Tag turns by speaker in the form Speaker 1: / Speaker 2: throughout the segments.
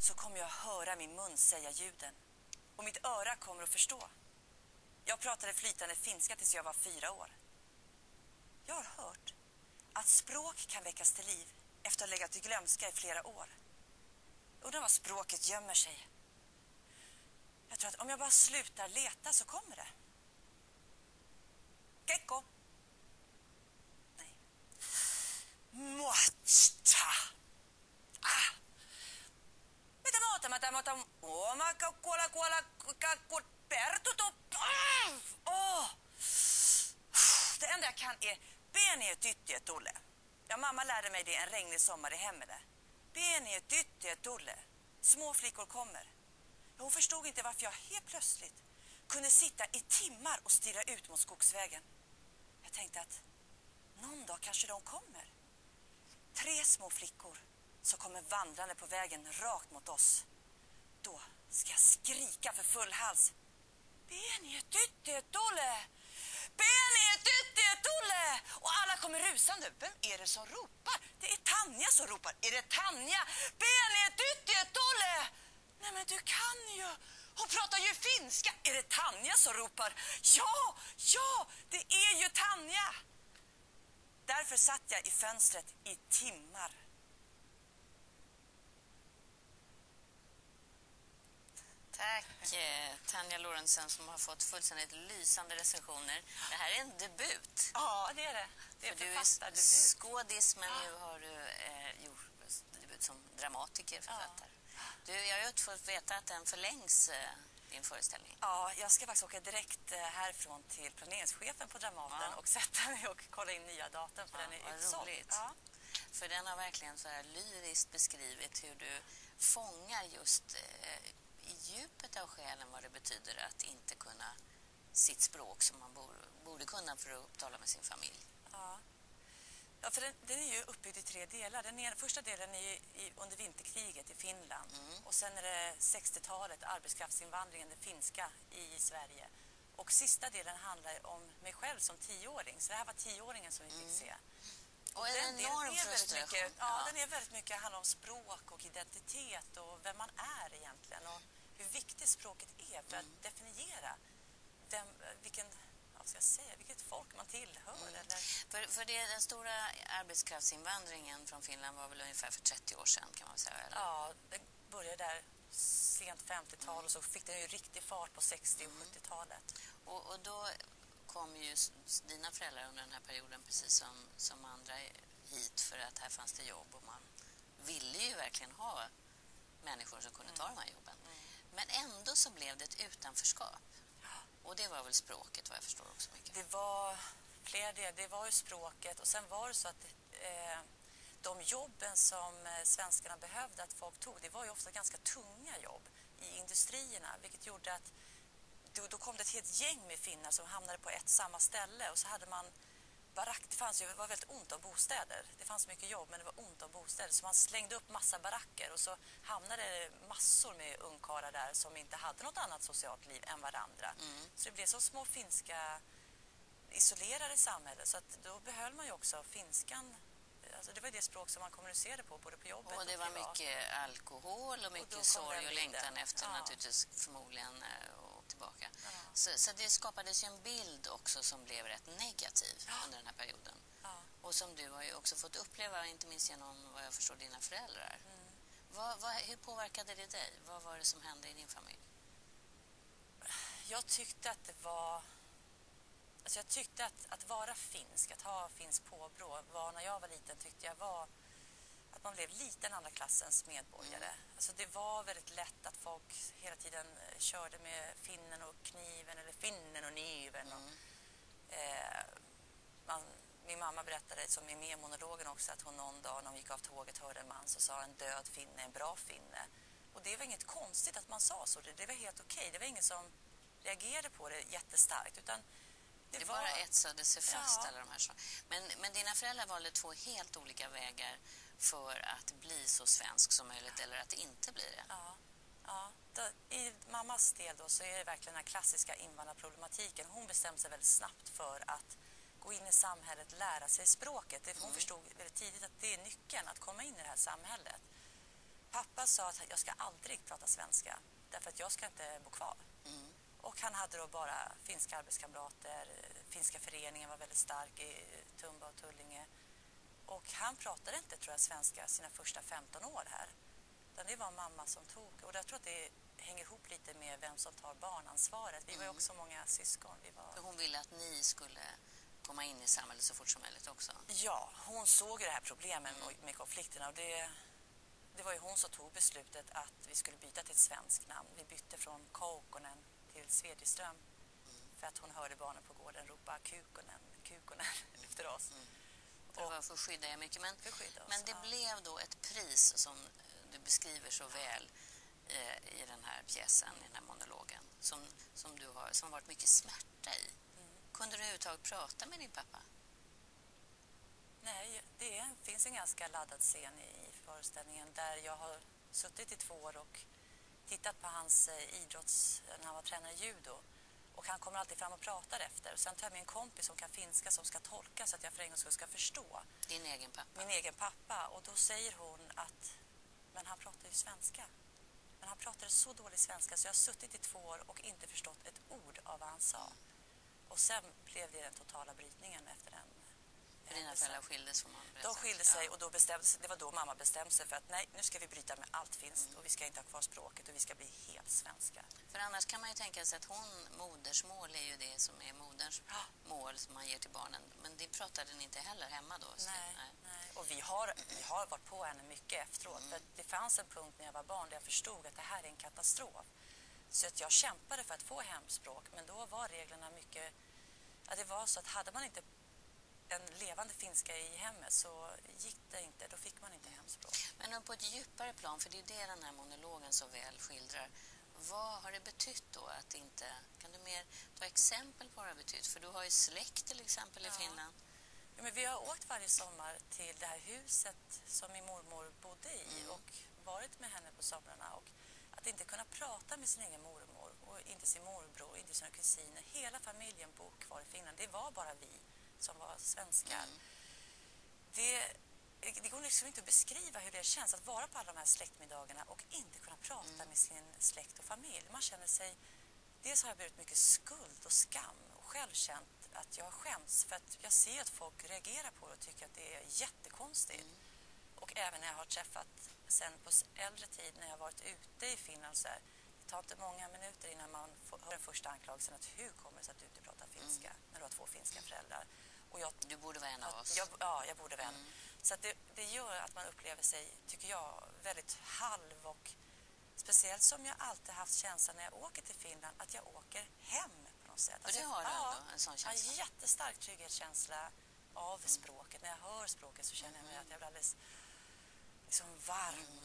Speaker 1: så kommer jag höra min mun säga ljuden. Och mitt öra kommer att förstå. Jag pratade flytande finska tills jag var 4 år. Jag har hört att språk kan väckas till liv efter att ha legat i glömska i flera år. Undrar var språket gömmer sig. Jag tror att om jag bara slutar leta så kommer det. Gekko. Nej. Muatsta. Ah. Mitä omaka kuola pertuto. Åh. Det enda jag kan är benie tyttie tulle. Ja, mamma lärde mig det en regnig sommar i Hemmele. Benie tyttie tulle. Små flickor kommer. Hon förstod inte varför jag helt plötsligt kunde sitta i timmar och stirra ut mot skogsvägen. Jag tänkte att någon dag kanske de kommer. 3 små flickor som kommer vandrande på vägen rakt mot oss. Då ska jag skrika för full hals. Benie tyttie tulle! Benie tyttie tulle! Och alla kommer rusande. Vem är det som ropar? Det är Tanja som ropar. Är det Tanja? Benie tyttie tulle! Nej, men du kan ju. Hon pratar ju finska. Är det Tanja som ropar? Ja, det är ju Tanja. Därför satt jag i fönstret i timmar.
Speaker 2: Tack Tanja Lorentzen som har fått fullständigt lysande recensioner. Det här är en debut.
Speaker 1: Ja, det är det. Det är
Speaker 2: för du är skådis, men nu har du gjort debut som dramatiker, författare. Jag har ju fått veta att den förlängs, din föreställning.
Speaker 1: Ja, jag ska faktiskt åka direkt härifrån till planeringschefen på Dramaten och sätta mig och kolla in nya datum, för den är utsåld.
Speaker 2: Ja. För den har verkligen så här lyriskt beskrivit hur du fångar just i djupet av själen vad det betyder att inte kunna sitt språk som man borde kunna för att tala med sin familj.
Speaker 1: Ja, för den är ju uppbyggd i 3 delar. Första delen är ju under vinterkriget i Finland. Och sen är det 60-talet, arbetskraftsinvandringen, den finska i Sverige. Och sista delen handlar om mig själv som 10-åring. Så det här var 10-åringen som vi fick se.
Speaker 2: Och en enorm frustration.
Speaker 1: Den är väldigt mycket, handlar om språk och identitet och vem man är egentligen. Och hur viktigt språket är för att definiera vilket folk man tillhör. Eller?
Speaker 2: För den stora arbetskraftsinvandringen från Finland var väl ungefär för 30 år sedan, kan man säga? Eller?
Speaker 1: Ja, det började där sent 50-tal och så fick den ju riktig fart på 60- och 70-talet.
Speaker 2: Och då kom ju dina föräldrar under den här perioden, precis som andra, hit för att här fanns det jobb och man ville ju verkligen ha människor som kunde ta de här jobben. Men ändå så blev det ett utanförskap. Och det var väl språket, vad jag förstår också mycket.
Speaker 1: Det var fler det var ju språket, och sen var det så att de jobben som svenskarna behövde att folk tog, det var ju ofta ganska tunga jobb i industrierna, vilket gjorde att då kom det ett helt gäng med finnar som hamnade på ett samma ställe, och så hade man det var väldigt ont om bostäder. Det fanns mycket jobb, men det var ont om bostäder, så man slängde upp massa baracker, och så hamnade massor med ungkarlar där som inte hade något annat socialt liv än varandra. Så det blev så små finska isolerade samhällen, så att då behöll man ju också finskan. Alltså det var det språk som man kommunicerade på, både på jobbet och
Speaker 2: det var mycket alkohol och mycket sorg och längtan efter naturligtvis förmodligen och tillbaka. Så det skapades ju en bild också som blev rätt negativ under den här perioden. Och som du har ju också fått uppleva, inte minst genom vad jag förstår dina föräldrar. Hur påverkade det dig? Vad var det som hände i din familj?
Speaker 1: Jag tyckte att det var... Alltså jag tyckte att vara finsk, att ha finsk påbrå, var när jag var liten tyckte jag var att man blev lite en andra klassens medborgare. Alltså det var väldigt lätt att folk hela tiden körde med finnen och kniven eller finnen och nyven. Min mamma berättade, som är med i monologen också, att hon någon dag när hon gick av tåget hörde en man som sa en död finne, en bra finne. Och det var inget konstigt att man sa så, det var helt okej. Det var ingen som reagerade på det jättestarkt, utan det var...
Speaker 2: bara etsade sig fast alla de här så. Men dina föräldrar valde 2 helt olika vägar för att bli så svensk som möjligt, eller att inte bli det.
Speaker 1: I mammas del då så är det verkligen den här klassiska invandrarproblematiken. Hon bestämde sig väldigt snabbt för att gå in i samhället, lära sig språket. Hon förstod väldigt tidigt att det är nyckeln att komma in i det här samhället. Pappa sa att jag ska aldrig prata svenska därför att jag ska inte bo kvar. Och han hade då bara finska arbetskamrater. Finska föreningen var väldigt stark i Tumba och Tullinge. Och han pratade inte, tror jag, svenska sina första 15 år här. Utan det var mamma som tog. Och jag tror att det hänger ihop lite med vem som tar barnansvaret. Vi var ju också många syskon.
Speaker 2: För hon ville att ni skulle komma in i samhället så fort som möjligt också.
Speaker 1: Ja, hon såg det här problemen med konflikterna. Och det var ju hon som tog beslutet att vi skulle byta till ett svenskt namn. Vi bytte från Kaukonen till Svedjeström. För att hon hörde barnen på gården ropa Kukonen efter oss.
Speaker 2: Det var för att skydda er mycket. Men det
Speaker 1: ja.
Speaker 2: blev då ett pris som du beskriver så väl i den här pjäsen, i den här monologen, som varit mycket smärta i. Kunde du överhuvudtaget prata med din pappa?
Speaker 1: Nej, det finns en ganska laddad scen i föreställningen där jag har suttit i 2 år och tittat på hans när han var tränare i judo. Och han kommer alltid fram och pratar efter. Och sen tar jag med en kompis som kan finska som ska tolka så att jag för en gång ska förstå.
Speaker 2: Din egen pappa?
Speaker 1: Min egen pappa. Och då säger hon att men han pratar ju svenska. Men han pratade så dålig svenska så jag har suttit i 2 år och inte förstått ett ord av vad han sa. Och sen blev det den totala brytningen efter den.
Speaker 2: För dina föräldrar skildes från honom?
Speaker 1: De skilde sig och då det var då mamma bestämde sig för att nej, nu ska vi bryta med allt finskt och vi ska inte ha kvar språket och vi ska bli helt svenska.
Speaker 2: För annars kan man ju tänka sig att modersmål är ju det som är moderns mål som man ger till barnen. Men det pratade ni inte heller hemma då?
Speaker 1: Nej. Och vi har varit på henne mycket efteråt. För det fanns en punkt när jag var barn där jag förstod att det här är en katastrof. Så att jag kämpade för att få hemspråk. Men då var reglerna mycket... Ja, det var så att hade man inte en levande finska i hemmet så gick det inte. Då fick man inte hemspråk.
Speaker 2: Men på ett djupare plan, för det är det den här monologen så väl skildrar. Vad har det betytt då att inte... Kan du mer ta exempel på vad det har betytt? För du har ju släkt till exempel i Finland.
Speaker 1: Ja, men vi har åkt varje sommar till det här huset som min mormor bodde i och varit med henne på somrarna. Och att inte kunna prata med sin egen mormor och inte sin morbror, inte sina kusiner. Hela familjen bor kvar i Finland. Det var bara vi som var svenskar. Det går liksom inte att beskriva hur det känns att vara på alla de här släktmiddagarna och inte kunna prata med sin släkt och familj. Man känner sig... Dels har jag burit mycket skuld och skam och själv känt att jag har skämts för att jag ser att folk reagerar på det och tycker att det är jättekonstigt. Och även när jag har träffat sen på äldre tid när jag har varit ute i Finland så här, det tar inte många minuter innan man hör den första anklagelsen att hur kommer det sig att du inte pratar finska när du har 2 finska föräldrar. Och du
Speaker 2: borde vara en av oss.
Speaker 1: Jag borde vara en. Så att det gör att man upplever sig, tycker jag, väldigt halv och speciellt som jag alltid haft känslan när jag åker till Finland att jag åker hem på något sätt.
Speaker 2: Och det har du ändå, en sån känsla?
Speaker 1: En jättestark trygghetskänsla av språket. När jag hör språket så känner jag mig att jag blir alldeles liksom varm.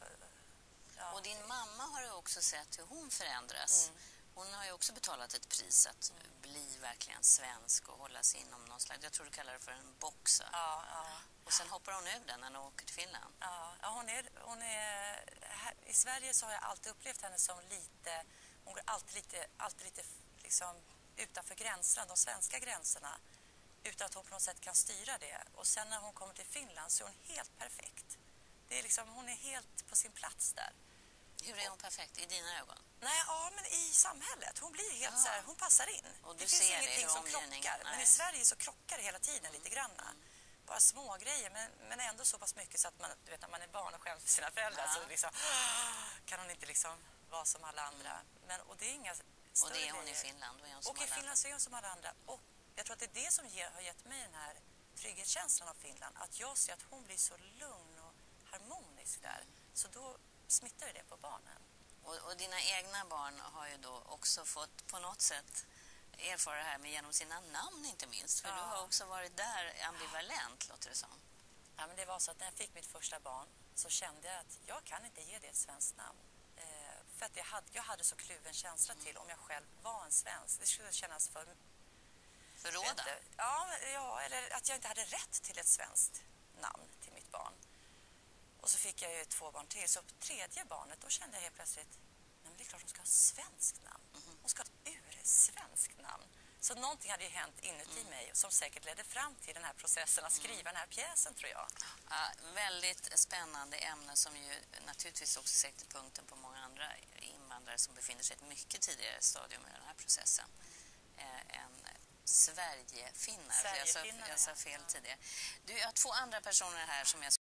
Speaker 2: Och din mamma har ju också sett hur hon förändras. Hon har ju också betalat ett pris att bli verkligen svensk och hålla sig inom någon slags, jag tror du kallar det för en box. Och sen hoppar hon ur den när hon åker till Finland.
Speaker 1: Hon är i Sverige så har jag alltid upplevt henne som hon går alltid lite liksom utanför gränserna, de svenska gränserna, utan att hon på något sätt kan styra det. Och sen när hon kommer till Finland så är hon helt perfekt. Det är liksom, hon är helt på sin plats där.
Speaker 2: Hur är hon perfekt i dina ögon?
Speaker 1: Nej, men i samhället. Hon blir helt så här, hon passar in.
Speaker 2: Och
Speaker 1: det finns ingenting som krockar. Men i Sverige så krockar det hela tiden lite granna. Bara små grejer, men ändå så pass mycket så att man, du vet, när man är barn och skäms för sina föräldrar så liksom, kan hon inte liksom vara som alla andra. Och det är inga större.
Speaker 2: Och det är hon i Finland.
Speaker 1: Och i Finland så är hon som alla andra. Och jag tror att det är det som har gett mig den här trygghetskänslan av Finland. Att jag ser att hon blir så lugn och harmonisk där. Så då smittar det på barnen.
Speaker 2: Och dina egna barn har ju då också fått på något sätt erfara det här med genom sina namn inte minst. För du har också varit där ambivalent, låter det som.
Speaker 1: Ja, men det var så att när jag fick mitt första barn så kände jag att jag kan inte ge det ett svenskt namn. För att jag hade så kluven känsla till om jag själv var en svensk. Det skulle kännas
Speaker 2: förråda?
Speaker 1: Ja, eller att jag inte hade rätt till ett svenskt namn till mitt barn. Och så fick jag ju 2 barn till. Så på 3:e barnet då kände jag helt plötsligt, nej men det är klart hon ska ha svenskt namn. Hon ska ha ett ursvenskt namn. Så någonting hade ju hänt inuti mig som säkert ledde fram till den här processen att skriva den här pjäsen, tror jag.
Speaker 2: Ja, väldigt spännande ämne som ju naturligtvis också sätter punkten på många andra invandrare som befinner sig i ett mycket tidigare stadium i den här processen. En Sverigefinnar. Jag sa fel tidigare. Jag har 2 andra personer här som jag